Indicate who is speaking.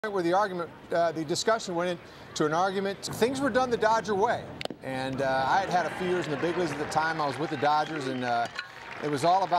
Speaker 1: Where the discussion went into an argument. Things were done the Dodger way, and I had had a few years in the big leagues at the time. I was with the Dodgers, and it was all about